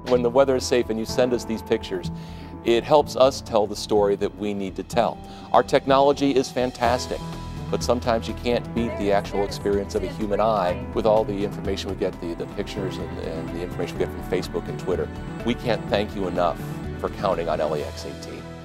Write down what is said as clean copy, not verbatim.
When the weather is safe and you send us these pictures, it helps us tell the story that we need to tell. Our technology is fantastic, but sometimes you can't beat the actual experience of a human eye with all the information we get, the pictures and the information we get from Facebook and Twitter. We can't thank you enough for counting on LEX 18.